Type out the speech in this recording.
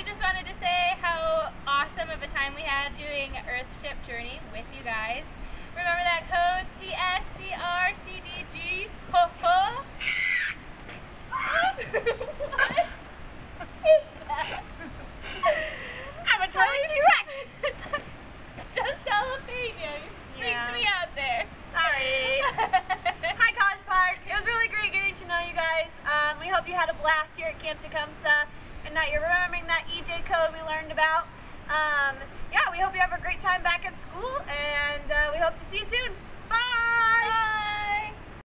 just wanted to say how awesome of a time we had doing Earthship Journey with you guys. Remember that code CSCRCDG? Ho ho! What is that? I'm a Charlie T-Rex! Just jalapeno. Freaks me out there. Sorry. Hi College Park. It was really great getting to know you guys. We hope you had a blast here at Camp Tecumseh and that you're remembering that EJ code we learned about. Yeah, we hope you have a great time back at school, and we hope to see you soon.